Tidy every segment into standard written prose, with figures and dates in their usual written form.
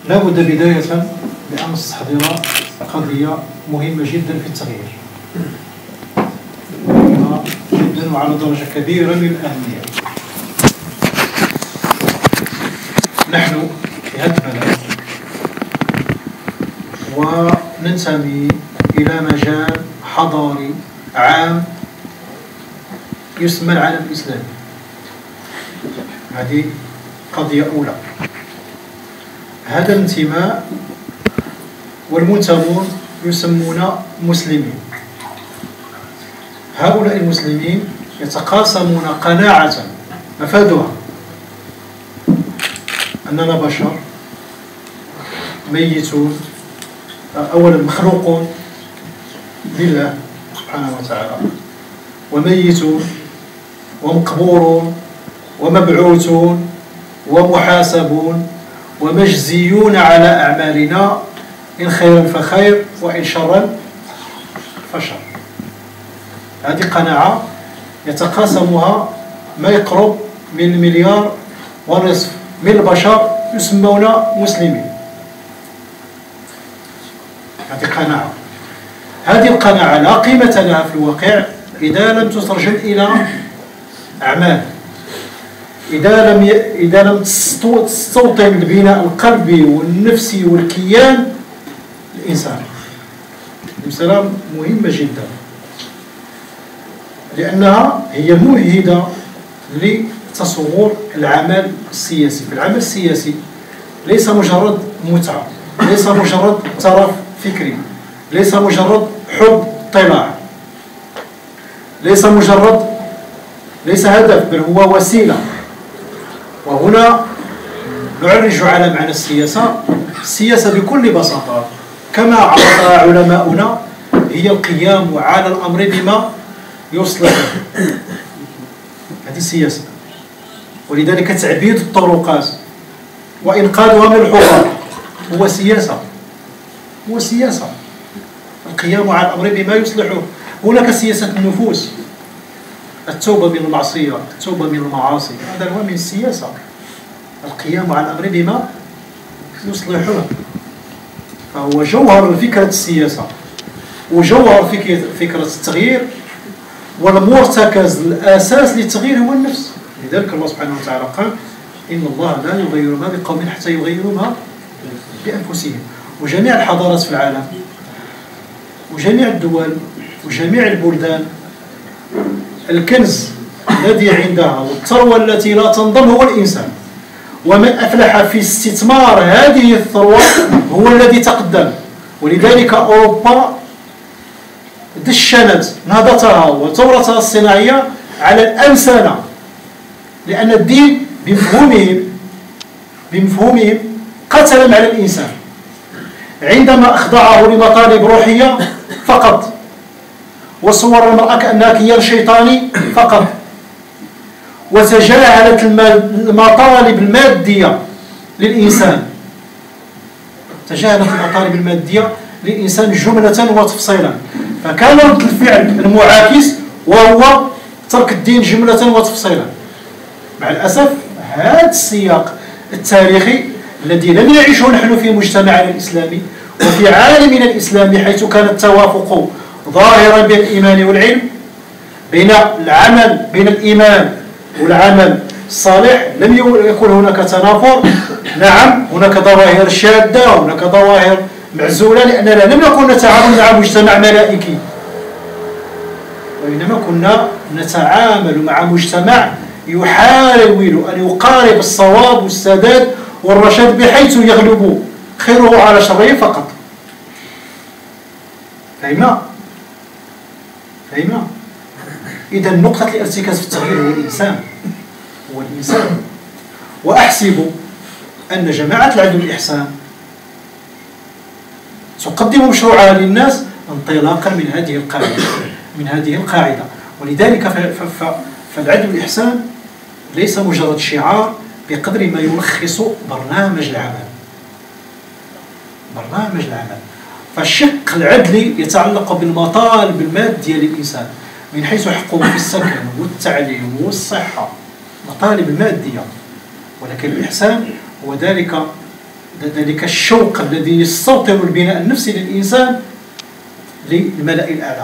لا بد بداية بأن نستحضر قضية مهمة جدا في التغيير، مهمة جدا وعلى درجة كبيرة من الأهمية. نحن في هذا البلد وننتمي إلى مجال حضاري عام يسمى العالم الإسلامي. هذه قضية أولى. هذا الانتماء والمنتمون يسمون مسلمين. هؤلاء المسلمين يتقاسمون قناعة مفادها أننا بشر ميتون، أولا مخلوقون لله سبحانه وتعالى، وميتون ومقبورون ومبعوثون ومحاسبون ومجزيون على أعمالنا، إن خيرا فخير وإن شرا فشر. هذه قناعة يتقاسمها ما يقرب من 1.5 مليار من البشر يسمون مسلمين. هذه القناعة لا قيمة لها في الواقع إذا لم تترجم إلى أعمال، إذا لم تستوطن البناء القلبي والنفسي والكيان الإنسان. المسألة مهمة جدا لأنها هي ممهدة لتصور العمل السياسي. العمل السياسي ليس مجرد متعة، ليس مجرد ترف فكري، ليس مجرد حب اطلاع، ليس هدف، بل هو وسيلة. وهنا نعرج على معنى السياسة. السياسة بكل بساطة كما عرفها علماؤنا هي القيام على الأمر بما يصلح. هذه السياسة، ولذلك تعبيد الطرقات وإنقاذها من الحفر هو سياسة القيام على الأمر بما يصلحه. هناك سياسة النفوس، التوبة من المعصية، التوبة من المعاصي، هذا هو من السياسة، القيام على الأمر بما يصلحه. فهو جوهر فكرة السياسة وجوهر فكرة التغيير، والمرتكز الأساس للتغيير هو النفس. لذلك الله سبحانه وتعالى قال إن الله لا يغير ما بقوم حتى يغيروا ما بأنفسهم. وجميع الحضارات في العالم وجميع الدول وجميع البلدان الكنز الذي عندها والثروة التي لا تنضب هو الإنسان، ومن أفلح في استثمار هذه الثروة هو الذي تقدم. ولذلك أوروبا دشنت نهضتها وثورتها الصناعية على الأمثلة، لأن الدين بمفهومهم قتل على الإنسان عندما أخضعه لمطالب روحية فقط، وصور المرأة كأنها كيان شيطاني فقط، وتجاهلت المطالب المادية للإنسان، تجاهلت المطالب المادية للإنسان جملة وتفصيلا. فكان رد الفعل المعاكس وهو ترك الدين جملة وتفصيلا. مع الأسف هذا السياق التاريخي الذي لم نعيشه نحن في مجتمعنا الإسلامي وفي عالمنا الإسلامي، حيث كان التوافق ظاهرا بين الإيمان والعلم، بين الإيمان والعمل الصالح، لم يكن هناك تنافر. نعم هناك ظواهر شاذة وهناك ظواهر معزولة، لأننا لم نكن نتعامل مع مجتمع ملائكي، وإنما كنا نتعامل مع مجتمع يحاول أن يقارب الصواب والسداد والرشاد بحيث يغلب خيره على شره فقط. فهمنا؟ إذا نقطة الارتكاز في التغيير هو الإنسان. وأحسب أن جماعة العدل والإحسان تقدم مشروعها للناس انطلاقا من هذه القاعدة. ولذلك فالعدل والإحسان ليس مجرد شعار بقدر ما يلخص برنامج العمل. فالشق العدلي يتعلق بالمطالب المادية للإنسان من حيث حقوق السكن والتعليم والصحة، مطالب المادية. ولكن الإحسان هو ذلك ذلك الشوق الذي يستوطن البناء النفسي للإنسان للملأ الأعلى،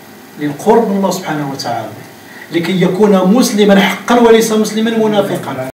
للقرب من الله سبحانه وتعالى، لكي يكون مسلما حقا وليس مسلما منافقا.